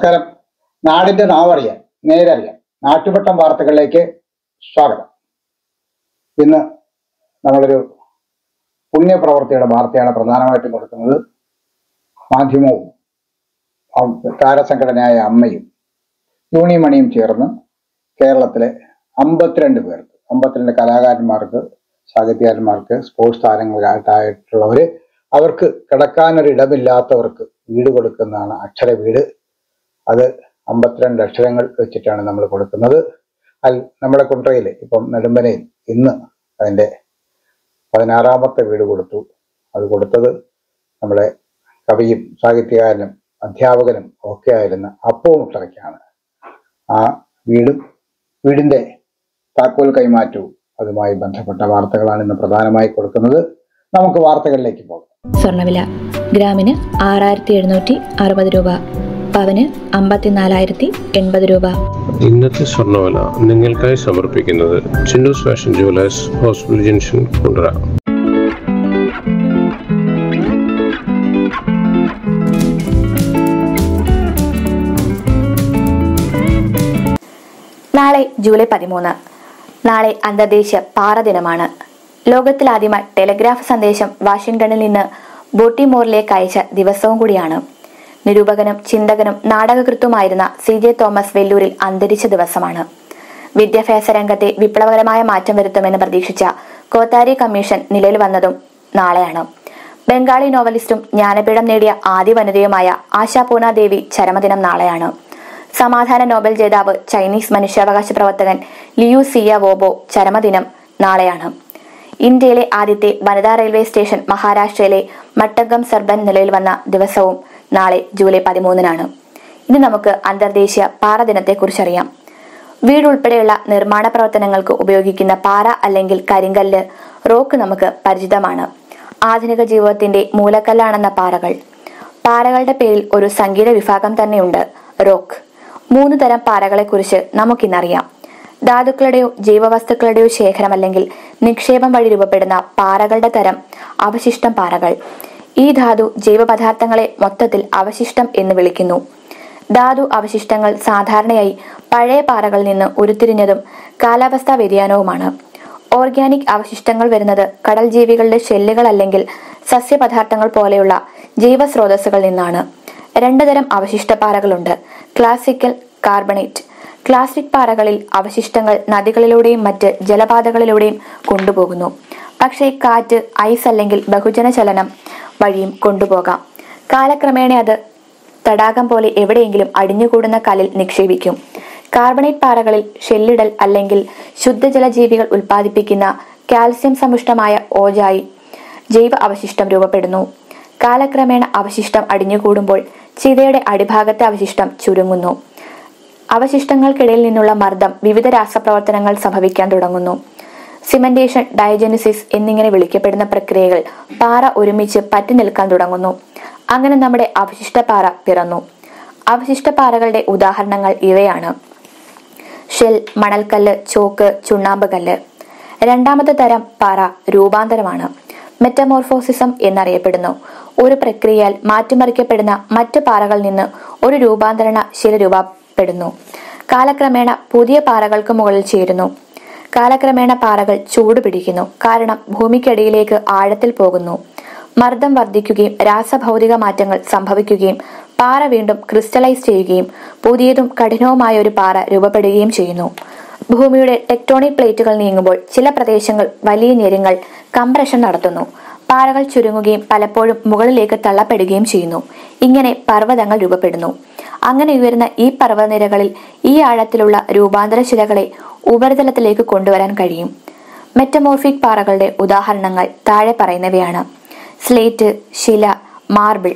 നമസ്കാരം. നാടിന്റെ നാവറിയാൻ നേരറിയാൻ നാട്ടുവട്ടം വാർത്തകളിലേക്ക് സ്വാഗതം. ഇന്ന് നമ്മളൊരു പുണ്യപ്രവർത്തിയുടെ വാർത്തയാണ് പ്രധാനമായിട്ടും കൊടുക്കുന്നത്. മാധ്യമവും താരസംഘടനയായ അമ്മയും യൂണിമണിയും ചേർന്ന് കേരളത്തിലെ 52 കലാകാരന്മാർക്ക്, സാഹിത്യകാരന്മാർക്ക്, സ്പോർട്സ് താരങ്ങളായിട്ടുള്ളവര്, അവർക്ക് കിടക്കാനൊരിടമില്ലാത്തവർക്ക് വീട് കൊടുക്കുന്നതാണ് അക്ഷര വീട്. അത് 52 അക്ഷരങ്ങൾ വെച്ചിട്ടാണ് നമ്മൾ കൊടുക്കുന്നത്. നമ്മുടെ കുണ്ട്രയിൽ ഇപ്പം നെടുമ്പനയിൽ ഇന്ന് അതിൻ്റെ 16ാമത്തെ വീട് കൊടുത്തു. അത് കൊടുത്തത് നമ്മുടെ കവിയും സാഹിത്യകാരനും അധ്യാപകനും ഒക്കെ ആയിരുന്ന അപ്പു മുട്ടറയ്ക്കാണ്. ആ വീടിൻ്റെ താക്കോൽ കൈമാറ്റവും അതുമായി ബന്ധപ്പെട്ട വാർത്തകളാണ് ഇന്ന് പ്രധാനമായി കൊടുക്കുന്നത്. നമുക്ക് വാർത്തകളിലേക്ക് പോകാം. സ്വർണ്ണവില ഗ്രാമിന് 6760 രൂപ, പവന് 54,080 രൂപ. ഇന്നത്തെ സ്വർണ്ണവില നിങ്ങൾക്കായി സമർപ്പിക്കുന്നത് Chinnu's fashion jewellers, hospital junction, Kundara. നാളെ ജൂലൈ 13. നാളെ അന്തർദേശീയ പാറ ദിനമാണ്. ലോകത്തിലാദ്യമായി ടെലിഗ്രാഫ് സന്ദേശം വാഷിംഗ്ടണിൽ നിന്ന് ബോട്ടിമോറിലേക്ക് അയച്ച ദിവസവും കൂടിയാണ്. നിരൂപകനും ചിന്തകനും നാടകകൃത്തുമായിരുന്ന CJ തോമസ് വെല്ലൂരിൽ അന്തരിച്ച ദിവസമാണ്. വിദ്യാഭ്യാസ രംഗത്തെ വിപ്ലവകരമായ മാറ്റം വരുത്തുമെന്ന് പ്രതീക്ഷിച്ച കോത്താരി കമ്മീഷൻ നിലയിൽ വന്നതും നാളെയാണ്. ബംഗാളി നോവലിസ്റ്റും ജ്ഞാനപീഠം നേടിയ ആദ്യ വനിതയുമായ ആശാ പൂന ദേവി ചരമദിനം നാളെയാണ്. സമാധാന നോബൽ ജേതാവ് ചൈനീസ് മനുഷ്യാവകാശ പ്രവർത്തകൻ ലിയു സിയ വോബോ ചരമദിനം നാളെയാണ്. ഇന്ത്യയിലെ ആദ്യത്തെ വനിതാ റെയിൽവേ സ്റ്റേഷൻ മഹാരാഷ്ട്രയിലെ മട്ടഗം സർബൻ നിലയിൽ വന്ന ദിവസവും നാളെ ജൂലൈ 13. ഇനി നമുക്ക് അന്തർദേശീയ പാറ ദിനത്തെക്കുറിച്ചറിയാം. വീടുൾപ്പെടെയുള്ള നിർമ്മാണ പ്രവർത്തനങ്ങൾക്ക് ഉപയോഗിക്കുന്ന പാറ അല്ലെങ്കിൽ കരിങ്കല്ല്, റോക്ക് നമുക്ക് പരിചിതമാണ്. ആധുനിക ജീവിതത്തിന്റെ മൂലക്കല്ലാണെന്ന പാറകൾ. പാറകളുടെ പേരിൽ ഒരു സംഗീത വിഭാഗം തന്നെയുണ്ട്, റോക്ക്. 3 തരം പാറകളെക്കുറിച്ച് നമുക്കിന്നറിയാം. ധാതുക്കളുടെയോ ജൈവവസ്തുക്കളുടെയോ ശേഖരം അല്ലെങ്കിൽ നിക്ഷേപം വഴി രൂപപ്പെടുന്ന പാറകളുടെ തരം അവശിഷ്ടം പാറകൾ. ഈ ധാതു ജൈവപദാർത്ഥങ്ങളെ മൊത്തത്തിൽ അവശിഷ്ടം എന്ന് വിളിക്കുന്നു. ധാതു അവശിഷ്ടങ്ങൾ സാധാരണയായി പഴയ പാറകളിൽ നിന്ന് ഉരുത്തിരിഞ്ഞതും കാലാവസ്ഥാ വ്യതിയാനവുമാണ്. ഓർഗാനിക് അവശിഷ്ടങ്ങൾ വരുന്നത് കടൽ ജീവികളുടെ ഷെല്ലുകൾ അല്ലെങ്കിൽ സസ്യപദാർത്ഥങ്ങൾ പോലെയുള്ള ജൈവസ്രോതസ്സുകളിൽ നിന്നാണ്. 2 തരം അവശിഷ്ട പാറകളുണ്ട്. Classical, carbonate. ക്ലാസിക് പാറകളിൽ അവശിഷ്ടങ്ങൾ നദികളിലൂടെയും മറ്റ് ജലപാതകളിലൂടെയും കൊണ്ടുപോകുന്നു. പക്ഷേ കാറ്റ്, ഐസ് അല്ലെങ്കിൽ ബഹുജന ചലനം വഴിയും കൊണ്ടുപോകാം. കാലക്രമേണ അത് തടാകം പോലെ എവിടെയെങ്കിലും അടിഞ്ഞുകൂടുന്ന കല്ലിൽ നിക്ഷേപിക്കും. കാർബണേറ്റ് പാറകളിൽ ഷെല്ലിടൽ അല്ലെങ്കിൽ ശുദ്ധജലജീവികൾ ഉൽപ്പാദിപ്പിക്കുന്ന കാൽസ്യം സമ്പുഷ്ടമായ ഓജായി ജൈവ അവശിഷ്ടം രൂപപ്പെടുന്നു. കാലക്രമേണ അവശിഷ്ടം അടിഞ്ഞുകൂടുമ്പോൾ ചിതയുടെ അടിഭാഗത്തെ അവശിഷ്ടം ചുരുങ്ങുന്നു. അവശിഷ്ടങ്ങൾക്കിടയിൽ നിന്നുള്ള മർദ്ദം വിവിധ രാസപ്രവർത്തനങ്ങൾ സംഭവിക്കാൻ തുടങ്ങുന്നു. സിമന്റേഷൻ, ഡയജനിസിസ് എന്നിങ്ങനെ വിളിക്കപ്പെടുന്ന പ്രക്രിയകൾ പാറ ഒരുമിച്ച് പറ്റി നിൽക്കാൻ തുടങ്ങുന്നു. അങ്ങനെ നമ്മുടെ അവശിഷ്ടപാറ പിറന്നു. അവശിഷ്ടപാറകളുടെ ഉദാഹരണങ്ങൾ ഇവയാണ്: ഷെൽ, മണൽക്കല്ല്, ചോക്ക്, ചുണ്ണാമ്പ് കല്ല്. 2ാമത്തെ തരം പാറ രൂപാന്തരമാണ്. മെറ്റമോർഫോസിസം എന്നറിയപ്പെടുന്നു. ഒരു പ്രക്രിയയാൽ മാറ്റിമറിക്കപ്പെടുന്ന മറ്റ് പാറകളിൽ നിന്ന് ഒരു രൂപാന്തരണ ശില രൂപപ്പെടുന്നു. കാലക്രമേണ പുതിയ പാറകൾക്ക് മുകളിൽ ചേരുന്നു. കാലക്രമേണ പാറകൾ ചൂട് പിടിക്കുന്നു, കാരണം ഭൂമിക്കടിയിലേക്ക് ആഴത്തിൽ പോകുന്നു. മർദ്ദം വർദ്ധിക്കുകയും രാസഭൗതിക മാറ്റങ്ങൾ സംഭവിക്കുകയും പാറ വീണ്ടും ക്രിസ്റ്റലൈസ് ചെയ്യുകയും പുതിയതും കഠിനവുമായ ഒരു പാറ രൂപപ്പെടുകയും ചെയ്യുന്നു. ഭൂമിയുടെ ടെക്ടോണിക് പ്ലേറ്റുകൾ നീങ്ങുമ്പോൾ ചില പ്രദേശങ്ങൾ വലിയ ഞെരുങ്ങൾ, കംപ്രഷൻ നടത്തുന്നു. പാറകൾ ചുരുങ്ങുകയും പലപ്പോഴും മുകളിലേക്ക് തള്ളപ്പെടുകയും ചെയ്യുന്നു. ഇങ്ങനെ പർവ്വതങ്ങൾ രൂപപ്പെടുന്നു. അങ്ങനെ ഉയരുന്ന ഈ പർവ്വതനിരകളിൽ ഈ ആഴത്തിലുള്ള രൂപാന്തര ശിലകളെ ഉപരിതലത്തിലേക്ക് കൊണ്ടുവരാൻ കഴിയും. മെറ്റമോർഫിക് പാറകളുടെ ഉദാഹരണങ്ങൾ താഴെ പറയുന്നവയാണ്: സ്ലേറ്റ്, ശില, മാർബിൾ.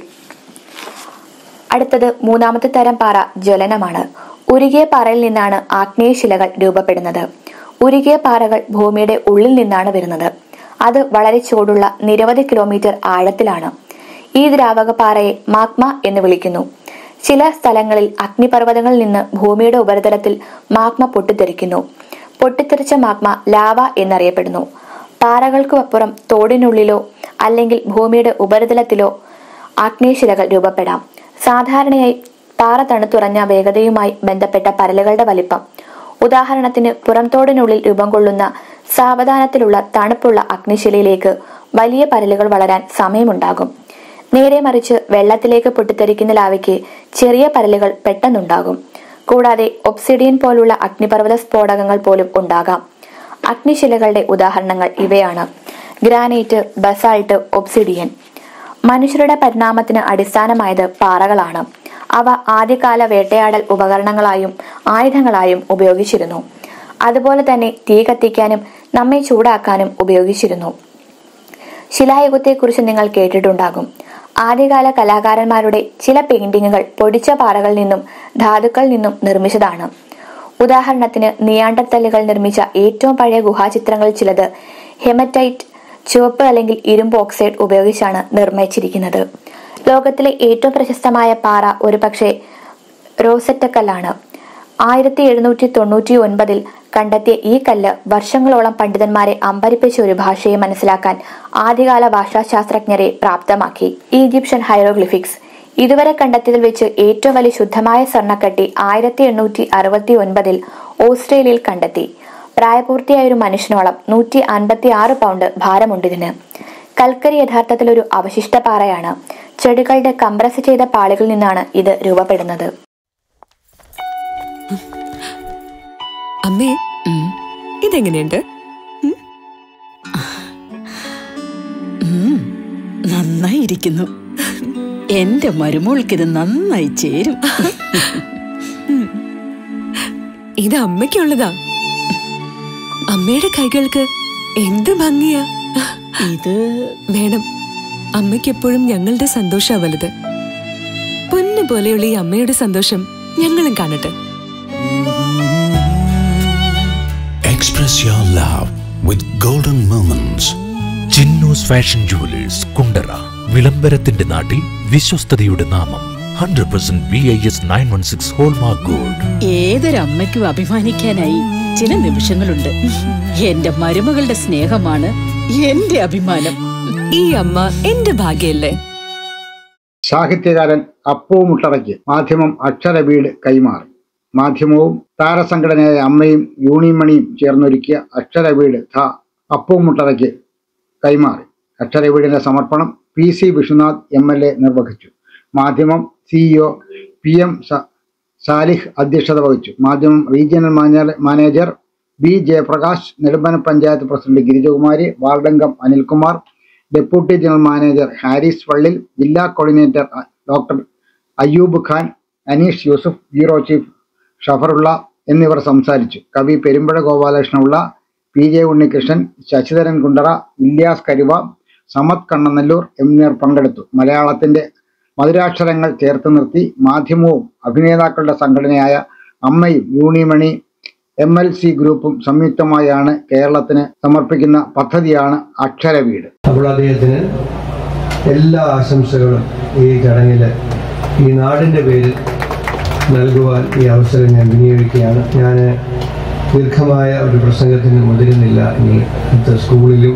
അടുത്തത് 3ാമത്തെ തരം പാറ ജ്വലനമാണ്. ഉരുകിയ പാറയിൽ നിന്നാണ് ആഗ്നേയശിലകൾ രൂപപ്പെടുന്നത്. ഉരുകിയ പാറകൾ ഭൂമിയുടെ ഉള്ളിൽ നിന്നാണ് വരുന്നത്. അത് വളരെ ചൂടുള്ള നിരവധി കിലോമീറ്റർ ആഴത്തിലാണ്. ഈ ദ്രാവക പാറയെ മാഗ്മ എന്ന് വിളിക്കുന്നു. ചില സ്ഥലങ്ങളിൽ അഗ്നിപർവ്വതങ്ങളിൽ നിന്ന് ഭൂമിയുടെ ഉപരിതലത്തിൽ മാഗ്മ പൊട്ടിത്തെറിക്കുന്നു. പൊട്ടിത്തെറിച്ച മാഗ്മ ലാവ എന്നറിയപ്പെടുന്നു. പാറകൾക്കു അപ്പുറം തോടിനുള്ളിലോ അല്ലെങ്കിൽ ഭൂമിയുടെ ഉപരിതലത്തിലോ ആഗ്നേയശിലകൾ രൂപപ്പെടാം. സാധാരണയായി പാറ തണുത്തുറഞ്ഞ വേഗതയുമായി ബന്ധപ്പെട്ട പരലുകളുടെ വലിപ്പം. ഉദാഹരണത്തിന്, പുറംതോടിനുള്ളിൽ രൂപം കൊള്ളുന്ന സാവധാനത്തിലുള്ള തണുപ്പുള്ള അഗ്നിശിലയിലേക്ക് വലിയ പരലുകൾ വളരാൻ സമയമുണ്ടാകും. നേരെ മറിച്ച് വെള്ളത്തിലേക്ക് പൊട്ടിത്തെറിക്കുന്ന ലാവയ്ക്ക് ചെറിയ പരലുകൾ പെട്ടെന്നുണ്ടാകും. കൂടാതെ ഒബ്സിഡിയൻ പോലുള്ള അഗ്നിപർവ്വത സ്ഫോടകങ്ങൾ പോലും ഉണ്ടാകാം. അഗ്നിശിലകളുടെ ഉദാഹരണങ്ങൾ ഇവയാണ്: ഗ്രാനൈറ്റ്, ബസാൾട്ട്, ഒബ്സിഡിയൻ. മനുഷ്യരുടെ പരിണാമത്തിന് അടിസ്ഥാനമായത് പാറകളാണ്. അവ ആദ്യകാല വേട്ടയാടൽ ഉപകരണങ്ങളായും ആയുധങ്ങളായും ഉപയോഗിച്ചിരുന്നു. അതുപോലെ തന്നെ തീ കത്തിക്കാനും നമ്മെ ചൂടാക്കാനും ഉപയോഗിച്ചിരുന്നു. ശിലായുഗത്തെക്കുറിച്ച് നിങ്ങൾ കേട്ടിട്ടുണ്ടാകും. ആദ്യകാല കലാകാരന്മാരുടെ ചില പെയിന്റിങ്ങുകൾ പൊടിച്ച പാറകളിൽ നിന്നും ധാതുക്കളിൽ നിന്നും നിർമ്മിച്ചതാണ്. ഉദാഹരണത്തിന്, നിയാണ്ടർത്തലുകൾ നിർമ്മിച്ച ഏറ്റവും പഴയ ഗുഹാചിത്രങ്ങളിൽ ചിലത് ഹെമറ്റൈറ്റ്, ചുവപ്പ് അല്ലെങ്കിൽ ഇരുമ്പ് ഓക്സൈഡ് ഉപയോഗിച്ചാണ് നിർമ്മിച്ചിരിക്കുന്നത്. ലോകത്തിലെ ഏറ്റവും പ്രശസ്തമായ പാറ ഒരുപക്ഷെ റോസറ്റക്കല്ലാണ്. 1799 കണ്ടെത്തിയ ഈ കല്ല് വർഷങ്ങളോളം പണ്ഡിതന്മാരെ അമ്പരിപ്പിച്ച ഒരു ഭാഷയെ മനസ്സിലാക്കാൻ ആദ്യകാല ഭാഷാശാസ്ത്രജ്ഞരെ പ്രാപ്തമാക്കി. Egyptian hieroglyphics. ഇതുവരെ കണ്ടെത്തിയതിൽ വെച്ച് ഏറ്റവും വലിയ ശുദ്ധമായ സ്വർണ്ണക്കട്ടി 1869 ഓസ്ട്രേലിയയിൽ കണ്ടെത്തി. പ്രായപൂർത്തിയായ ഒരു മനുഷ്യനോളം 156 പൗണ്ട് ഭാരമുണ്ടിതിന്. കൽക്കരി യഥാർത്ഥത്തിൽ ഒരു അവശിഷ്ട പാറയാണ്. ചെടികളുടെ കംപ്രസ് ചെയ്ത പാളികളിൽ നിന്നാണ് ഇത് രൂപപ്പെടുന്നത്. അമ്മേ, ഇതെങ്ങനെയുണ്ട്? നന്നായിരിക്കുന്നു. എന്റെ മരുമോൾക്കിത് നന്നായി ചേരും. ഇത് അമ്മയ്ക്കുള്ളതാ. അമ്മയുടെ കൈകൾക്ക് എന്ത് ഭംഗിയാ. ഇത് വേണം. അമ്മയ്ക്ക് എപ്പോഴും ഞങ്ങളുടെ സന്തോഷാ വലുത്. പൊന്നു പോലെയുള്ള ഈ അമ്മയുടെ സന്തോഷം ഞങ്ങളും കാണട്ടെ. Express your love with golden moments. Chinnu's fashion jewellers, Kundara. വിളംബരത്തിന്റെ നാട്ടിൽ വിശ്വസ്തയുടെ നാമം. 100% BIS 916 ഹോൾമാർക്ക് ഗോൾഡ്. ഏതൊരമ്മയ്ക്കും അഭിമാനിക്കാനായി ചില നിമിഷങ്ങളുണ്ട്. എന്റെ മരുമകളുടെ സ്നേഹമാണ് എന്റെ അഭിമാനം. ഈ അമ്മ എന്റെ ഭാഗ്യല്ലേ. സാഹിത്യകാരൻ അപ്പു മുട്ടറയ്ക്ക് മാധ്യമം അക്ഷരവീട് കൈമാറി. മാധ്യമവും താരസംഘടനയായ അമ്മയും യൂണിമണിയും ചേർന്നൊരുക്കിയ അക്ഷരവീട് അപ്പു മുട്ടറയ്ക്ക് കൈമാറി. അക്ഷരവീടിന്റെ സമർപ്പണം PC വിശ്വനാഥ് MLA നിർവഹിച്ചു. മാധ്യമം CEO PM സാലിഹ് അധ്യക്ഷത വഹിച്ചു. Madhyamam regional manager B Jayaprakash, Nedumpana panchayat president Girijakumari, വാർഡംഗം Anilkumar, deputy general manager Haris Vallil, ജില്ലാ coordinator doctor Ayyub Khan, Aneesh Yusuf, bureau chief Shafarulla എന്നിവർ സംസാരിച്ചു. കവി പെരുമ്പഴ ഗോപാലകൃഷ്ണപിള്ള, PJ ഉണ്ണികൃഷ്ണൻ, ശശിധരൻ കുണ്ടറ, ഇല്യാസ് കരുവ, സമത് കണ്ണനല്ലൂർ എന്നിവർ പങ്കെടുത്തു. മലയാളത്തിന്റെ മധുരാക്ഷരങ്ങൾ ചേർത്ത് നിർത്തി മാധ്യമവും അഭിനേതാക്കളുടെ സംഘടനയായ അമ്മയും യൂണിമണി MLC ഗ്രൂപ്പും സംയുക്തമായാണ് കേരളത്തിന് സമർപ്പിക്കുന്ന പദ്ധതിയാണ് അക്ഷരവീട്. അപ്പോൾ അദ്ദേഹത്തിന് എല്ലാ ആശംസകളും ഈ ചടങ്ങിൽ ഈ നാടിൻ്റെ പേരിൽ നൽകുവാൻ ഈ അവസരം ഞാൻ വിനിയോഗിക്കുകയാണ്. ഞാൻ ദീർഘമായ ഒരു പ്രസംഗത്തിന് മുതിരുന്നില്ല. ഇനി സ്കൂളിലും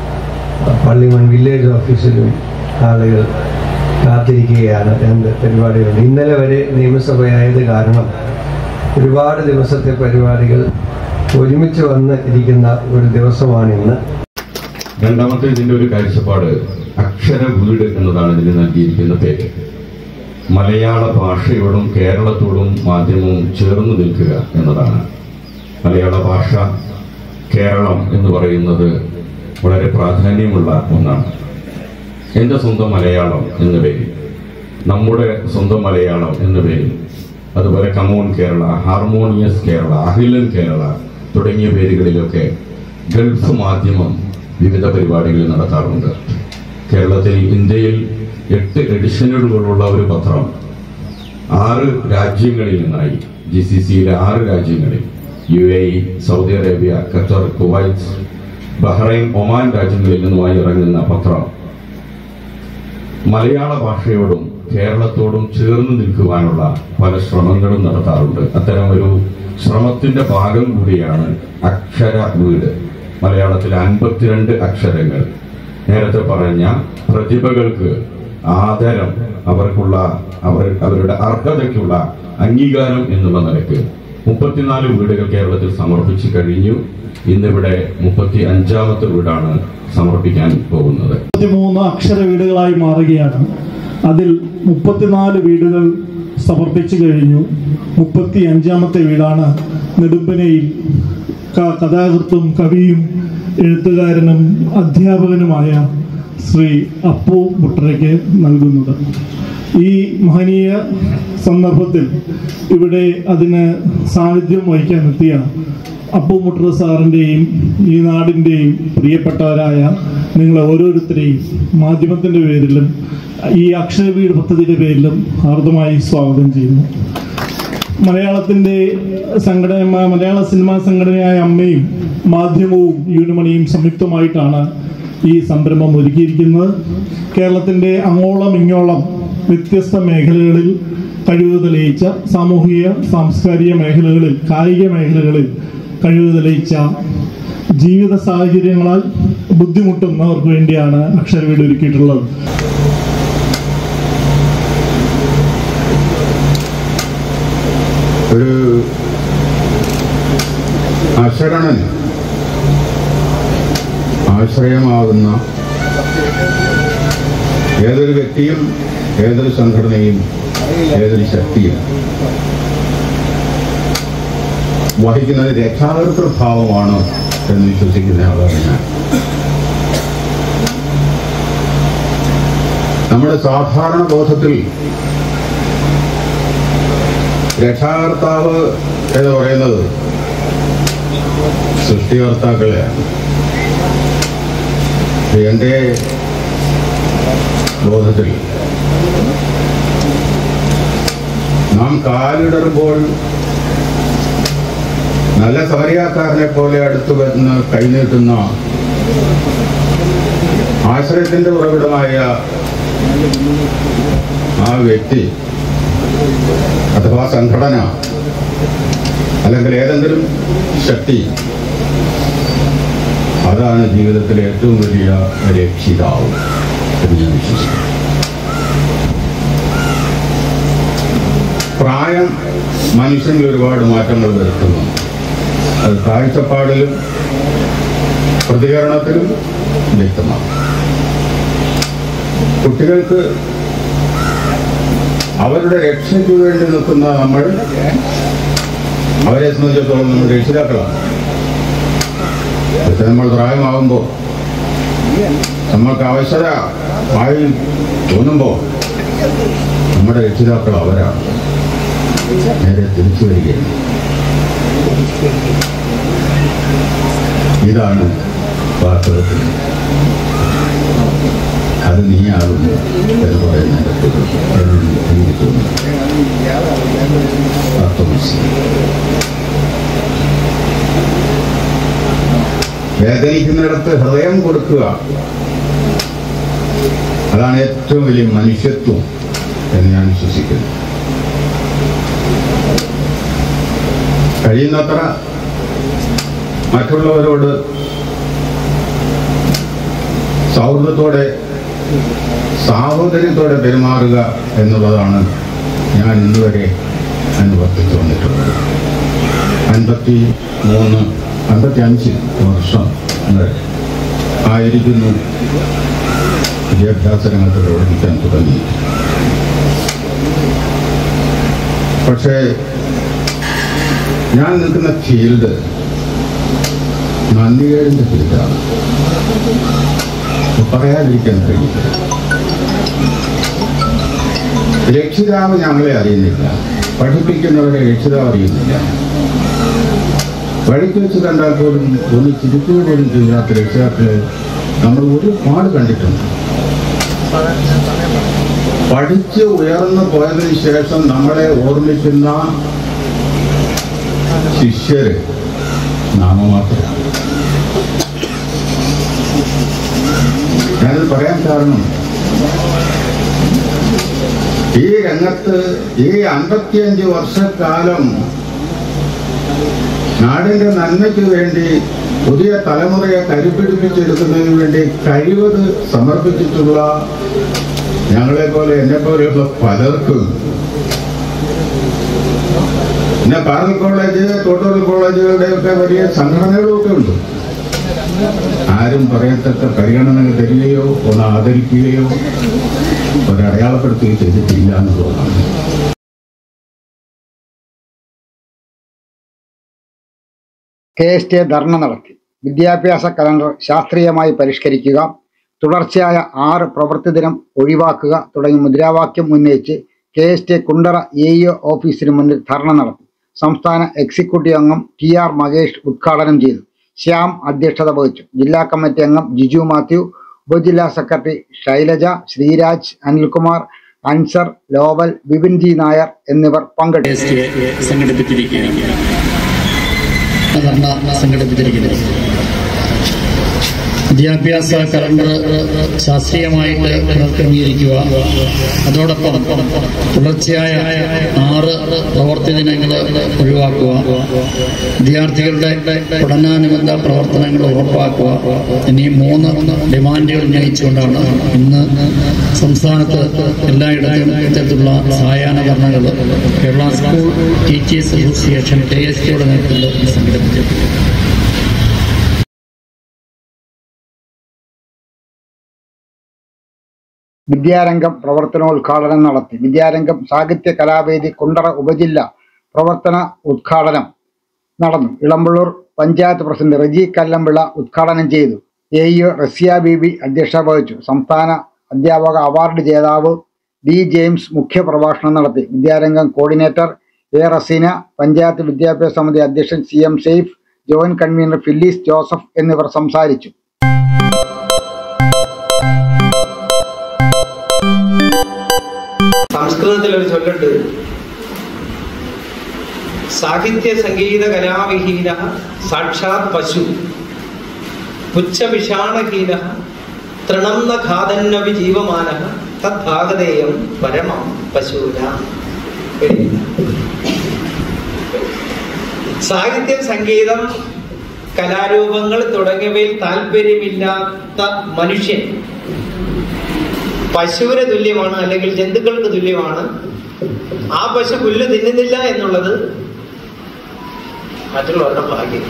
പള്ളിമൺ വില്ലേജ് ഓഫീസിലും ആളുകൾ കാത്തിരിക്കുകയാണ്. രണ്ട് പരിപാടികളുണ്ട്. ഇന്നലെ വരെ നിയമസഭയായത് കാരണം ഒരുപാട് ദിവസത്തെ പരിപാടികൾ ഒരുമിച്ച് വന്ന് ഇരിക്കുന്ന ഒരു ദിവസമാണിന്ന്. രണ്ടാമത്തെ ഇതിൻ്റെ ഒരു കാഴ്ചപ്പാട് അക്ഷരവീട് എന്നതാണ് ഇതിന് നൽകിയിരിക്കുന്ന പേര്. മലയാള ഭാഷയോടും കേരളത്തോടും മാധ്യമവും ചേർന്ന് നിൽക്കുക എന്നതാണ്. മലയാള ഭാഷ, കേരളം എന്ന് പറയുന്നത് വളരെ പ്രാധാന്യമുള്ള ഒന്നാണ്. എൻ്റെ സ്വന്തം മലയാളം എന്ന പേരിൽ, നമ്മുടെ സ്വന്തം മലയാളം എന്ന പേരിൽ, അതുപോലെ കമോൺ കേരള, ഹാർമോണിയസ് കേരള, അഖിലൻ കേരള തുടങ്ങിയ പേരുകളിലൊക്കെ ഗൾഫ് മാധ്യമം വിവിധ പരിപാടികൾ നടത്താറുണ്ട്. കേരളത്തിൽ, ഇന്ത്യയിൽ 8 എഡിഷനുകളുള്ള ഒരു പത്രം 6 രാജ്യങ്ങളിൽ നിന്നായി, GCCയിലെ 6 രാജ്യങ്ങളിൽ, UAE, Saudi Arabia, Qatar, Kuwait, Bahrain, Oman രാജ്യങ്ങളിൽ നിന്നുമായി ഇറങ്ങുന്ന പത്രം മലയാള ഭാഷയോടും കേരളത്തോടും ചേർന്ന് നിൽക്കുവാനുള്ള പല ശ്രമങ്ങളും നടത്താറുണ്ട്. അത്തരം ഒരു ശ്രമത്തിന്റെ ഭാഗം കൂടിയാണ് അക്ഷരവീട്. മലയാളത്തിലെ 52 അക്ഷരങ്ങൾ, നേരത്തെ പറഞ്ഞ പ്രതിഭകൾക്ക് ആദരം, അവരുടെ അർഹതയ്ക്കുള്ള അംഗീകാരം എന്നുള്ള നിലയ്ക്ക് 34 വീടുകൾ കേരളത്തിൽ സമർപ്പിച്ചു കഴിഞ്ഞു. ഇന്നിവിടെ 35ാമത്തെ വീടാണ് സമർപ്പിക്കാൻ പോകുന്നത്. 33 അക്ഷര വീടുകളായി മാറുകയാണ്. അതിൽ 34 വീടുകൾ സമർപ്പിച്ചു കഴിഞ്ഞു. 35ാമത്തെ വീടാണ് നെടുമ്പനയിൽ കഥാകൃത്തും കവിയും എഴുത്തുകാരനും അധ്യാപകനുമായ ശ്രീ അപ്പു മുട്ടറയ്ക്ക് നൽകുന്നത്. ഈ മഹനീയ സന്ദർഭത്തിൽ ഇവിടെ അതിന് സാന്നിധ്യം വഹിക്കാനെത്തിയ അപ്പു മുട്ടറ സാറിൻ്റെയും ഈ നാടിൻ്റെയും പ്രിയപ്പെട്ടവരായ നിങ്ങളെ ഓരോരുത്തരെയും മാധ്യമത്തിൻ്റെ പേരിലും ഈ അക്ഷര വീട് പദ്ധതിയുടെ പേരിലും ഹാർദമായി സ്വാഗതം ചെയ്യുന്നു. മലയാളത്തിൻ്റെ മലയാള സിനിമാ സംഘടനയായ അമ്മയും മാധ്യമവും യൂണിമണിയും സംയുക്തമായിട്ടാണ് ഈ സംരംഭം ഒരുക്കിയിരിക്കുന്നത്. കേരളത്തിൻ്റെ അങ്ങോളം ഇങ്ങോളം വ്യത്യസ്ത മേഖലകളിൽ കഴിവ് തെളിയിച്ച സാമൂഹിക സാംസ്കാരിക മേഖലകളിൽ, കായിക മേഖലകളിൽ കഴിവ് തെളിയിച്ച ജീവിത സാഹചര്യങ്ങളാൽ ബുദ്ധിമുട്ടുന്നവർക്ക് വേണ്ടിയാണ് അക്ഷര വീട് ഒരുക്കിയിട്ടുള്ളത്. ഒരു അശരണന് ആശ്രയമാകുന്ന ഏതൊരു വ്യക്തിയും, ഏതൊരു സംഘടനയും, ഏതൊരു ശക്തിയും വഹിക്കുന്നത് രക്ഷാകർതൃഭാവമാണ് എന്ന് വിശ്വസിക്കുന്ന ആളാണ് ഞാൻ. നമ്മുടെ സാധാരണ ബോധത്തിൽ രക്ഷാകർത്താവ് എന്ന് പറയുന്നത് സൃഷ്ടികർത്താക്കളെയാണ്. എൻ്റെ ബോധത്തിൽ നാം കാലിടറുമ്പോൾ നല്ല സമരിയാക്കാരനെ പോലെ അടുത്തു വരുന്ന കൈനീട്ടുന്ന ആശ്രയത്തിന്റെ ഉറവിടമായ ആ വ്യക്തി അഥവാ സംഘടന അല്ലെങ്കിൽ ഏതെങ്കിലും ശക്തി, അതാണ് ജീവിതത്തിലെ ഏറ്റവും വലിയ രക്ഷിതാവ് എന്ന് ഞാൻ വിശ്വസിക്കുന്നു. പ്രായം മനുഷ്യനിൽ ഒരുപാട് മാറ്റങ്ങൾ വരുത്തുന്നു. അത് കാഴ്ചപ്പാടിലും പ്രതികരണത്തിലും വ്യക്തമാണ്. കുട്ടികൾക്ക് അവരുടെ രക്ഷയ്ക്ക് വേണ്ടി നിൽക്കുന്ന നമ്മൾ, അവരെ സംബന്ധിച്ചിടത്തോളം നമ്മൾ രക്ഷിതാക്കളാണ്. പക്ഷെ നമ്മൾ പ്രായമാകുമ്പോൾ, നമ്മൾക്ക് അവശത ആയി തോന്നുമ്പോൾ നമ്മുടെ രക്ഷിതാക്കൾ അവരാണ്. നേരെ തിരിച്ചു വരികയാണ്. ഇതാണ് വാസ്തവത്തിൽ അത് നീയാകുന്നു എന്ന് പറയുന്നതിൻ്റെ എനിക്ക് തോന്നുന്നു. വേദനിക്കുന്നിടത്ത് ഹൃദയം കൊടുക്കുക, അതാണ് ഏറ്റവും വലിയ മനുഷ്യത്വം എന്ന് ഞാൻ വിശ്വസിക്കുന്നു. കഴിയുന്നത്ര മറ്റുള്ളവരോട് സൗഹൃദത്തോടെ, സാഹോദര്യത്തോടെ പെരുമാറുക എന്നുള്ളതാണ് ഞാൻ ഇന്നുവരെ അനുവർത്തിച്ചു വന്നിട്ടുള്ളത്. 55 വർഷം ആയിരിക്കുന്നു വിദ്യാഭ്യാസ രംഗത്ത് പ്രവർത്തിക്കാൻ തുടങ്ങി. പക്ഷേ ഞാൻ നിൽക്കുന്ന ഫീൽഡ് നന്ദികേടിന്റെ ഫീൽഡാണ്. പറയാതിരിക്കാൻ കഴിയില്ല. രക്ഷിതാവ് ഞങ്ങളെ അറിയുന്നില്ല, പഠിപ്പിക്കുന്നവരെ രക്ഷിതാവ് അറിയുന്നില്ല. വഴിക്ക് വെച്ച് കണ്ടാൽ പോലും ഒന്ന് ചിരിക്കുക പോലും ചെയ്യാത്ത രക്ഷിതാക്കളെ നമ്മൾ ഒരുപാട് കണ്ടിട്ടുണ്ട്. പഠിച്ച് ഉയർന്നു പോയതിനു ശേഷം നമ്മളെ ഓർമ്മിക്കുന്ന ശിഷ്യര് നാമമാത്രമാണ്. ഞാനത് പറയാൻ കാരണം, ഈ രംഗത്ത് ഈ 55 വർഷക്കാലം നാടിന്റെ നന്മയ്ക്ക് വേണ്ടി, പുതിയ തലമുറയെ കരുപിടിപ്പിച്ചെടുക്കുന്നതിന് വേണ്ടി കഴിവത് സമർപ്പിച്ചിട്ടുള്ള ഞങ്ങളെ പോലെ എന്നെ പോലെയുള്ള പലർക്കും പിന്നെ പാർലി കോളേജ്, കോട്ടൂർ കോളേജുകളുടെ ഒക്കെ വലിയ സംഘടനകളും ഒക്കെ ഉണ്ട്. ആരും പറയത്തക്ക പരിഗണന തരികയോ ഒന്ന് ആദരിക്കുകയോ ഒരടയാളപ്പെടുത്തുകയോ ചെയ്തിട്ടില്ല എന്നുള്ളതാണ്. KSTA ധർണ നടത്തി. വിദ്യാഭ്യാസ കലണ്ടർ ശാസ്ത്രീയമായി പരിഷ്കരിക്കുക, തുടർച്ചയായ 6 പ്രവൃത്തി ദിനം ഒഴിവാക്കുക തുടങ്ങി മുദ്രാവാക്യം ഉന്നയിച്ച് KSTA കുണ്ടറ AEO ഓഫീസിന് മുന്നിൽ ധർണ നടത്തി. സംസ്ഥാന എക്സിക്യൂട്ടീവ് അംഗം TR മകേഷ് ഉദ്ഘാടനം ചെയ്തു. ശ്യാം അധ്യക്ഷത വഹിച്ചു. ജില്ലാ കമ്മിറ്റി അംഗം ജിജു മാത്യു, ഉപജില്ലാ secretary Shailaja, Sreeraj, Anilkumar, Ansar, Lowell, Vipin G Nair എന്നിവർ പങ്കെടുത്തു. വിദ്യാഭ്യാസ കലണ്ടർ ശാസ്ത്രീയമായിട്ട് പുനർക്രമീകരിക്കുക, അതോടൊപ്പം തുടർച്ചയായ 6 പ്രവൃത്തി ദിനങ്ങൾ ഒഴിവാക്കുക, വിദ്യാർത്ഥികളുടെ പഠനാനുബന്ധ പ്രവർത്തനങ്ങൾ ഉറപ്പാക്കുക എന്നീ 3 ഡിമാൻഡുകൾ ഉന്നയിച്ചുകൊണ്ടാണ് ഇന്ന് സംസ്ഥാനത്ത് എല്ലായിടത്തും ഇത്തരത്തിലുള്ള സായാഹ്ന ധർണകൾ കേരള സ്കൂൾ ടീച്ചേഴ്സ് അസോസിയേഷൻ KSTയുടെ നേതൃത്വത്തിൽ സംഘടിപ്പിച്ചത്. വിദ്യാരംഗം പ്രവർത്തനോദ്ഘാടനം നടത്തി. വിദ്യാരംഗം സാഹിത്യ കലാവേദി കുണ്ടറ ഉപജില്ല പ്രവർത്തന ഉദ്ഘാടനം നടന്നു. ഇളമ്പള്ളൂർ പഞ്ചായത്ത് പ്രസിഡന്റ് റജി കല്ലമ്പിള ഉദ്ഘാടനം ചെയ്തു. AEO റസിയ ബീബി അധ്യക്ഷത വഹിച്ചു. സംസ്ഥാന അധ്യാപക അവാർഡ് ജേതാവ് D ജെയിംസ് മുഖ്യപ്രഭാഷണം നടത്തി. വിദ്യാരംഗം കോർഡിനേറ്റർ A റസീന, പഞ്ചായത്ത് വിദ്യാഭ്യാസ സമിതി അധ്യക്ഷൻ CM Saif, joint convener Phyllis Joseph എന്നിവർ സംസാരിച്ചു. സംസ്കൃതത്തിൽ ഒരു ചൊല്ലുണ്ട്, സാഹിത്യ സംഗീത കലാവിഹീന സാക്ഷാത് പശു, പുച്ഛവിഷാണഹീന തൃണം ന ഖാദന്നവി ജീവമാന തദ്ഭാഗതേയം പരമം പശൂന. സാഹിത്യം, സംഗീതം, കലാരൂപങ്ങൾ തുടങ്ങിയവയിൽ താല്പര്യമില്ലാത്ത മനുഷ്യൻ പശുവിന് തുല്യമാണ്, അല്ലെങ്കിൽ ജന്തുക്കൾക്ക് തുല്യമാണ്. ആ പശു പുല്ല് തിന്നുന്നില്ല എന്നുള്ളത് മറ്റുള്ളവരുടെ ഭാഗ്യം.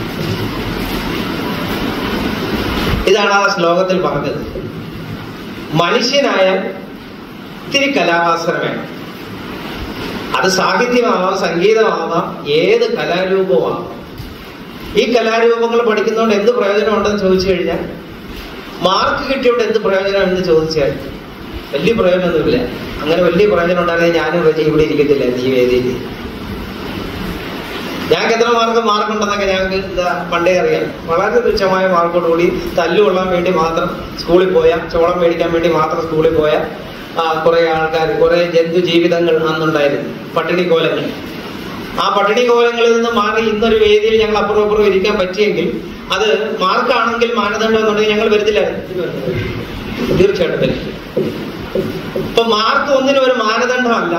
ഇതാണ് ആ ശ്ലോകത്തിൽ പറഞ്ഞത്. മനുഷ്യനായാൽ ഇത്തിരി കലാവാസന വേണം. അത് സാഹിത്യമാവാം, സംഗീതമാവാം, ഏത് കലാരൂപമാവാം. ഈ കലാരൂപങ്ങൾ പഠിക്കുന്നതുകൊണ്ട് എന്ത് പ്രയോജനം ഉണ്ടെന്ന് ചോദിച്ചു കഴിഞ്ഞാൽ, മാർക്ക് കിട്ടിയോണ്ട് എന്ത് പ്രയോജനം എന്ന് ചോദിച്ചാൽ വലിയ പ്രയോജനമൊന്നുമില്ല. അങ്ങനെ വലിയ പ്രയോജനം ഉണ്ടായിരുന്നെങ്കിൽ ഞാനും ഇവിടെ ഇരിക്കത്തില്ല ഈ വേദിയിൽ. ഞങ്ങൾക്ക് എത്ര മാർക്കുണ്ടെന്നൊക്കെ ഞങ്ങൾക്ക് പണ്ടേ അറിയാം. വളരെ തുച്ഛമായ മാർക്കോടുകൂടി തല്ലുകൊള്ളാൻ വേണ്ടി മാത്രം സ്കൂളിൽ പോയ, ചോളം മേടിക്കാൻ വേണ്ടി മാത്രം സ്കൂളിൽ പോയ കുറെ ആൾക്കാർ, കുറെ ജന്തു ജീവിതങ്ങൾ അന്നുണ്ടായിരുന്നു, പട്ടിണി കോലങ്ങൾ. ആ പട്ടിണി കോലങ്ങളിൽ നിന്ന് മാറി ഇന്നൊരു വേദിയിൽ ഞങ്ങൾ അപ്പുറം ഇരിക്കാൻ പറ്റിയെങ്കിൽ അത് മാർക്കാണെങ്കിൽ മാനദണ്ഡം എന്നുണ്ടെങ്കിൽ ഞങ്ങൾ വരത്തില്ലായിരുന്നു. തീർച്ചയായിട്ടും വരും. ഇപ്പൊ മാർക്ക് ഒന്നിനും ഒരു മാനദണ്ഡമല്ല.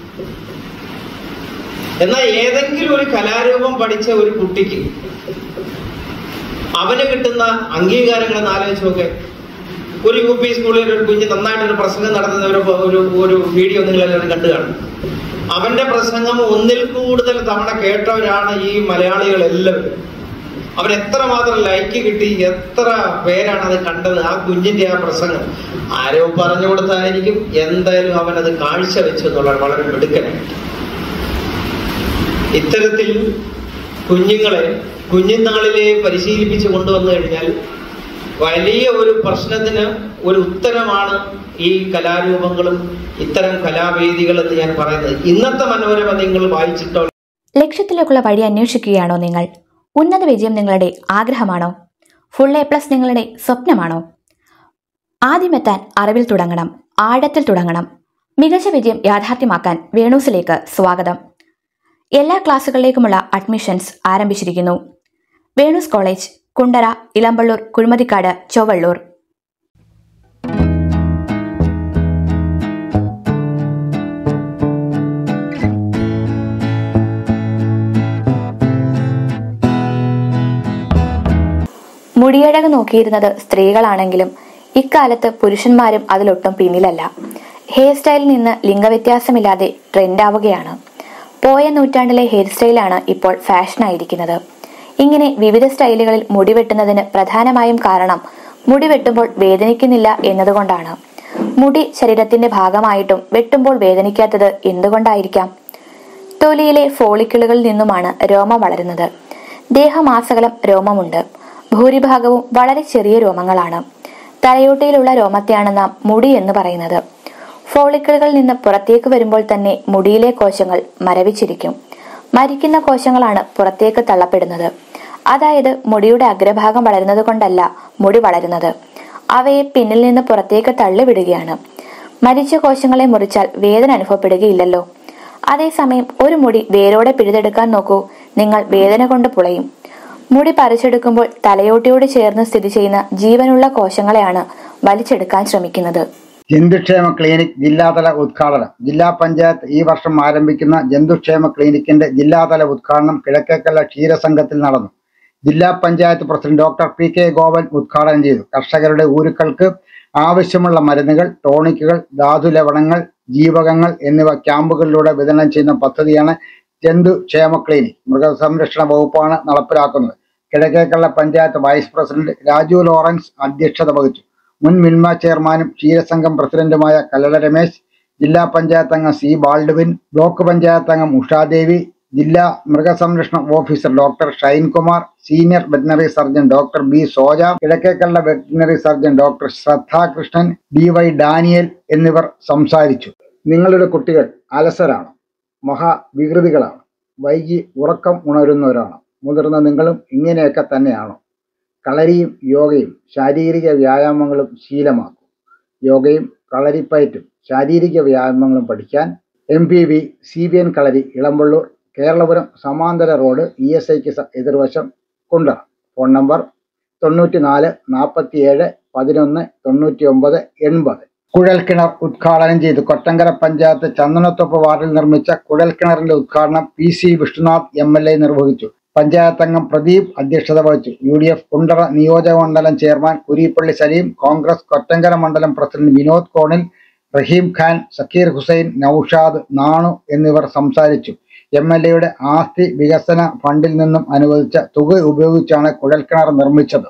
എന്നാൽ ഏതെങ്കിലും ഒരു കലാരൂപം പഠിച്ച ഒരു കുട്ടിക്ക് അവന് കിട്ടുന്ന അംഗീകാരങ്ങളെന്ന് ആലോചിച്ച് നോക്കെ. ഒരു UP സ്കൂളിൽ ഒരു കുഞ്ഞ് നന്നായിട്ടൊരു പ്രസംഗം നടത്തുന്ന ഒരു വീഡിയോ നിങ്ങളെല്ലാവരും കണ്ടു കാണും. അവന്റെ പ്രസംഗം ഒന്നിൽ കൂടുതൽ തവണ കേട്ടവരാണ് ഈ മലയാളികളെല്ലാവരും. അവരെത്രമാത്രം ലൈക്ക് കിട്ടി, എത്ര പേരാണ് അത് കണ്ടത്. ആ കുഞ്ഞിന്റെ ആ പ്രസംഗം ആരോ പറഞ്ഞു കൊടുത്തായിരിക്കും, എന്തായാലും അവനത് കാഴ്ച വെച്ചു എന്നുള്ള വളരെ മിടുക്കനായിട്ട്. ഇത്തരത്തിൽ കുഞ്ഞുങ്ങളെ കുഞ്ഞുനാളിലെ പരിശീലിപ്പിച്ചു കൊണ്ടുവന്നു കഴിഞ്ഞാൽ വലിയ ഒരു പ്രശ്നത്തിന് ഒരു ഉത്തരമാണ് ഈ കലാരൂപങ്ങളും ഇത്തരം കലാവേദികൾ എന്ന് ഞാൻ പറയുന്നത്. ഇന്നത്തെ മനോരമ നിങ്ങൾ വായിച്ചിട്ടോ? ലക്ഷ്യത്തിലേക്കുള്ള വഴി അന്വേഷിക്കുകയാണോ നിങ്ങൾ? ഉന്നത വിജയം നിങ്ങളുടെ ആഗ്രഹമാണോ? ഫുൾ A+ നിങ്ങളുടെ സ്വപ്നമാണോ? ആദ്യമെത്താൻ അറിവിൽ തുടങ്ങണം, ആഴത്തിൽ തുടങ്ങണം. മികച്ച വിജയം യാഥാർത്ഥ്യമാക്കാൻ വേണൂസിലേക്ക് സ്വാഗതം. എല്ലാ ക്ലാസുകളിലേക്കുമുള്ള അഡ്മിഷൻസ് ആരംഭിച്ചിരിക്കുന്നു. വേണൂസ് കോളേജ്, കുണ്ടറ, ഇളമ്പള്ളൂർ, കുഴിമതിക്കാട്, ചൊവ്വള്ളൂർ. മുടിയഴക് നോക്കിയിരുന്നത് സ്ത്രീകളാണെങ്കിലും ഇക്കാലത്ത് പുരുഷന്മാരും അതിലൊട്ടും പിന്നിലല്ല. ഹെയർ സ്റ്റൈലിൽ നിന്ന് ലിംഗവ്യത്യാസമില്ലാതെ ട്രെൻഡാവുകയാണ്. പോയ നൂറ്റാണ്ടിലെ ഹെയർ സ്റ്റൈലാണ് ഇപ്പോൾ ഫാഷനായിരിക്കുന്നത്. ഇങ്ങനെ വിവിധ സ്റ്റൈലുകളിൽ മുടി വെട്ടുന്നതിന് പ്രധാനമായും കാരണം മുടി വെട്ടുമ്പോൾ വേദനിക്കുന്നില്ല എന്നതുകൊണ്ടാണ്. മുടി ശരീരത്തിന്റെ ഭാഗമായിട്ടും വെട്ടുമ്പോൾ വേദനിക്കാത്തത് എന്തുകൊണ്ടായിരിക്കാം? തൊലിയിലെ ഫോളിക്കിളുകളിൽ നിന്നുമാണ് രോമം വളരുന്നത്. ദേഹമാസകലം രോമമുണ്ട്. ഭൂരിഭാഗവും വളരെ ചെറിയ രോമങ്ങളാണ്. തലയോട്ടിയിലുള്ള രോമത്തെയാണ് നാം മുടി എന്ന് പറയുന്നത്. ഫോളിക്കിളുകളിൽ നിന്ന് പുറത്തേക്ക് വരുമ്പോൾ തന്നെ മുടിയിലെ കോശങ്ങൾ മരവിച്ചിരിക്കും. മരിക്കുന്ന കോശങ്ങളാണ് പുറത്തേക്ക് തള്ളപ്പെടുന്നത്. അതായത് മുടിയുടെ അഗ്രഭാഗം വളരുന്നത് കൊണ്ടല്ല മുടി വളരുന്നത്, അവയെ പിന്നിൽ നിന്ന് പുറത്തേക്ക് തള്ളിവിടുകയാണ്. മരിച്ച കോശങ്ങളെ മുറിച്ചാൽ വേദന അനുഭവപ്പെടുകയില്ലല്ലോ. അതേസമയം ഒരു മുടി വേരോടെ പിഴുതെടുക്കാൻ നോക്കൂ, നിങ്ങൾ വേദന കൊണ്ട് പുളയും. മുടി പറിച്ചെടുക്കുമ്പോൾ തലയോട്ടിയോട് ചേർന്ന് സ്ഥിതി ചെയ്യുന്ന ജീവനുള്ള കോശങ്ങളെയാണ് വലിച്ചെടുക്കാൻ ശ്രമിക്കുന്നത്. ജന്തുക്ഷേമ ക്ലിനിക് ജില്ലാതല ഉദ്ഘാടനം. ജില്ലാ പഞ്ചായത്ത് ഈ വർഷം ആരംഭിക്കുന്ന ജന്തുക്ഷേമ ക്ലിനിക്കിന്റെ ജില്ലാതല ഉദ്ഘാടനം കിഴക്കേക്കല്ല ക്ഷീരസംഘത്തിൽ നടന്നു. ജില്ലാ panchayat president doctor PK Gopan ഉദ്ഘാടനം ചെയ്തു. കർഷകരുടെ ഊരുക്കൾക്ക് ആവശ്യമുള്ള മരുന്നുകൾ, ടോണിക്കുകൾ, ധാതു ലവണങ്ങൾ, ജീവകങ്ങൾ എന്നിവ ക്യാമ്പുകളിലൂടെ വിതരണം ചെയ്യുന്ന പദ്ധതിയാണ് ജന്തുക്ഷേമ ക്ലിനിക്. മൃഗസംരക്ഷണ വകുപ്പാണ് നടപ്പിലാക്കുന്നത്. Kizhakkekalla panchayat vice president Raju Lawrence അധ്യക്ഷത വഹിച്ചു. മുൻ മിൽമ ചെയർമാനും ക്ഷീരസംഘം പ്രസിഡന്റുമായ കല്ലട രമേശ്, ജില്ലാ പഞ്ചായത്ത് അംഗം C ബാൾഡ്വിൻ, ബ്ലോക്ക് പഞ്ചായത്ത് അംഗം ഉഷാദേവി, ജില്ലാ മൃഗസംരക്ഷണ officer doctor Shinekumar, senior veterinary surgeon doctor B Soja, Kizhakkekalla veterinary surgeon doctor Shraddhakrishnan, DY Daniel എന്നിവർ സംസാരിച്ചു. നിങ്ങളുടെ കുട്ടികൾ അലസരാണ്, മഹാവികൃതികളാണ്, വൈകി ഉറക്കം ഉണരുന്നവരാണ്. മുതിർന്ന നിങ്ങളും ഇങ്ങനെയൊക്കെ തന്നെയാണോ? കളരിയും യോഗയും ശാരീരിക വ്യായാമങ്ങളും ശീലമാക്കും. യോഗയും കളരിപ്പയറ്റും ശാരീരിക വ്യായാമങ്ങളും പഠിക്കാൻ MPV CBN കളരി, ഇളമ്പള്ളൂർ, കേരളപുരം സമാന്തര റോഡ്, ESIക്ക് എതിർവശം, കുണ്ടറ. Phone number 94 47 11 99 80. കുഴൽക്കിണർ ഉദ്ഘാടനം ചെയ്തു. കൊറ്റങ്കര പഞ്ചായത്ത് ചന്ദനത്തൊപ്പ് വാർഡിൽ നിർമ്മിച്ച കുഴൽക്കിണറിന്റെ ഉദ്ഘാടനം PC വിഷ്ണുനാഥ് MLA നിർവഹിച്ചു. പഞ്ചായത്ത് അംഗം പ്രദീപ് അധ്യക്ഷത വഹിച്ചു. UDF കുണ്ടറ നിയോജക മണ്ഡലം ചെയർമാൻ കുരീപ്പള്ളി സലീം, കോൺഗ്രസ് കൊറ്റങ്കര മണ്ഡലം പ്രസിഡന്റ് വിനോദ് കോണിൽ, റഹീം ഖാൻ, സക്കീർ ഹുസൈൻ, നൌഷാദ്, നാണു എന്നിവർ സംസാരിച്ചു. MLAയുടെ ആസ്തി വികസന ഫണ്ടിൽ നിന്നും അനുവദിച്ച തുക ഉപയോഗിച്ചാണ് കുഴൽക്കിണർ നിർമ്മിച്ചത്.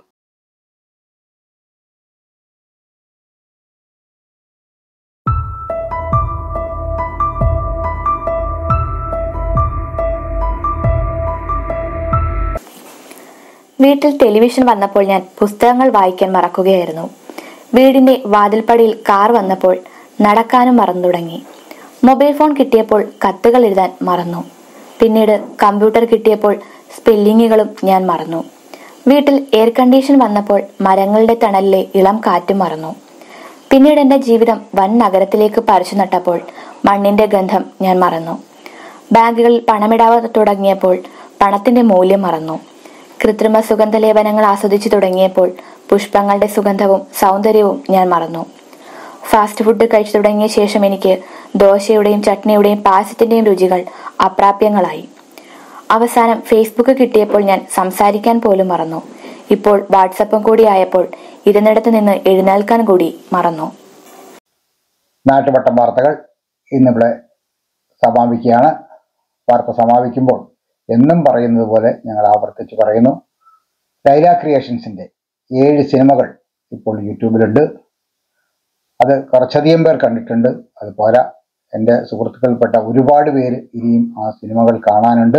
വീട്ടിൽ ടെലിവിഷൻ വന്നപ്പോൾ ഞാൻ പുസ്തകങ്ങൾ വായിക്കാൻ മറക്കുകയായിരുന്നു. വീടിന്റെ വാതിൽപ്പടിയിൽ കാർ വന്നപ്പോൾ നടക്കാനും മറന്നു തുടങ്ങി. മൊബൈൽ ഫോൺ കിട്ടിയപ്പോൾ കത്തുകൾ എഴുതാൻ മറന്നു. പിന്നീട് കമ്പ്യൂട്ടർ കിട്ടിയപ്പോൾ സ്പെല്ലിങ്ങുകളും ഞാൻ മറന്നു. വീട്ടിൽ എയർ കണ്ടീഷൻ വന്നപ്പോൾ മരങ്ങളുടെ തണലിലെ ഇളം കാറ്റും മറന്നു. പിന്നീട് എൻ്റെ ജീവിതം വൻ നഗരത്തിലേക്ക് പറിച്ചു നട്ടപ്പോൾ മണ്ണിന്റെ ഗന്ധം ഞാൻ മറന്നു. ബാങ്കുകളിൽ പണമിടാതെ തുടങ്ങിയപ്പോൾ പണത്തിന്റെ മൂല്യം മറന്നു. കൃത്രിമ സുഗന്ധലേപനങ്ങൾ ആസ്വദിച്ചു തുടങ്ങിയപ്പോൾ പുഷ്പങ്ങളുടെ സുഗന്ധവും സൗന്ദര്യവും ഞാൻ മറന്നു. ഫാസ്റ്റ് ഫുഡ് കഴിച്ചു തുടങ്ങിയ ശേഷം എനിക്ക് ദോശയുടെയും ചട്നിയുടെയും പായസത്തിന്റെയും രുചികൾ അപ്രാപ്യങ്ങളായി. അവസാനം ഫേസ്ബുക്ക് കിട്ടിയപ്പോൾ ഞാൻ സംസാരിക്കാൻ പോലും മറന്നു. ഇപ്പോൾ വാട്സപ്പും കൂടി ആയപ്പോൾ ഇരുന്നിടത്ത് നിന്ന് എഴുന്നേൽക്കാൻ കൂടി മറന്നു. നാട്ടുവട്ടം വാർത്തകൾ ഇന്നിവിടെ സമാപിക്കുകയാണ്. വാർത്ത സമാപിക്കുമ്പോൾ എന്നും പറയുന്നത് പോലെ ഞങ്ങൾ ആവർത്തിച്ച് പറയുന്നു, ലൈല ക്രിയേഷൻസിന്റെ 7 സിനിമകൾ ഇപ്പോൾ യൂട്യൂബിലുണ്ട്. അത് കുറച്ചധികം പേർ കണ്ടിട്ടുണ്ട്. അത് പോരാ, എൻ്റെ സുഹൃത്തുക്കൾപ്പെട്ട ഒരുപാട് പേര് ഇനിയും ആ സിനിമകൾ കാണാനുണ്ട്.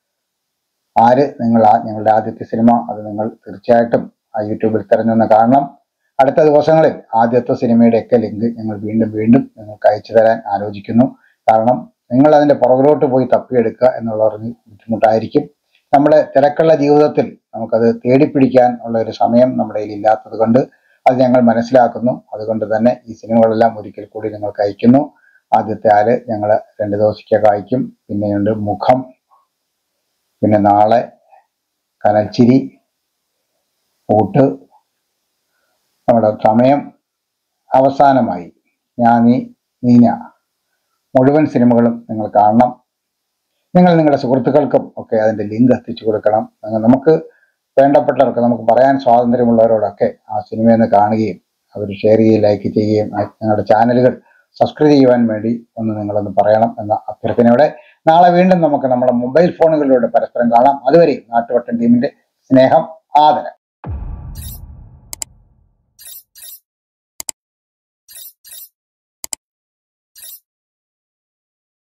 ഞങ്ങളുടെ ആദ്യത്തെ സിനിമ അത് നിങ്ങൾ തീർച്ചയായിട്ടും ആ യൂട്യൂബിൽ തിരഞ്ഞൊന്ന് കാണണം. അടുത്ത ദിവസങ്ങളിൽ ആദ്യത്തെ സിനിമയുടെയൊക്കെ ലിങ്ക് ഞങ്ങൾ വീണ്ടും നിങ്ങൾക്ക് അയച്ചു തരാൻ ആലോചിക്കുന്നു. കാരണം നിങ്ങൾ അതിൻ്റെ പുറകിലോട്ട് പോയി തപ്പിയെടുക്കുക എന്നുള്ളവർക്ക് ബുദ്ധിമുട്ടായിരിക്കും. നമ്മുടെ തിരക്കുള്ള ജീവിതത്തിൽ നമുക്കത് തേടിപ്പിടിക്കാൻ ഉള്ള ഒരു സമയം നമ്മുടെ കയ്യിൽ ഇല്ലാത്തത് കൊണ്ട് അത് ഞങ്ങൾ മനസ്സിലാക്കുന്നു. അതുകൊണ്ട് തന്നെ ഈ സിനിമകളെല്ലാം ഒരിക്കൽ കൂടി നിങ്ങൾക്ക് അയക്കുന്നു. ആദ്യത്തെ ആല് ഞങ്ങൾ 2 ദിവസത്തേക്ക് അയക്കും. പിന്നെയുണ്ട് മുഖം, പിന്നെ നാളെ കനൽച്ചിരി, കൂട്ട്, നമ്മുടെ സമയം, അവസാനമായി ഞാൻ നീന. മുഴുവൻ സിനിമകളും നിങ്ങൾ കാണണം. നിങ്ങൾ നിങ്ങളുടെ സുഹൃത്തുക്കൾക്കും ഒക്കെ അതിൻ്റെ ലിങ്ക് എത്തിച്ചു കൊടുക്കണം. നമുക്ക് വേണ്ടപ്പെട്ടവർക്ക്, നമുക്ക് പറയാൻ സ്വാതന്ത്ര്യമുള്ളവരോടൊക്കെ ആ സിനിമയെന്ന് കാണുകയും അവർ ഷെയർ ചെയ്യുകയും ലൈക്ക് ചെയ്യുകയും ഞങ്ങളുടെ ചാനലുകൾ സബ്സ്ക്രൈബ് ചെയ്യുവാൻ വേണ്ടി നിങ്ങളൊന്ന് പറയണം എന്ന അഭ്യർത്ഥനയോടെ നാളെ വീണ്ടും നമുക്ക് നമ്മുടെ മൊബൈൽ ഫോണുകളിലൂടെ പരസ്പരം കാണാം. അതുവരെ നാട്ടുവട്ടം ടീമിന്റെ സ്നേഹം, ആദരം.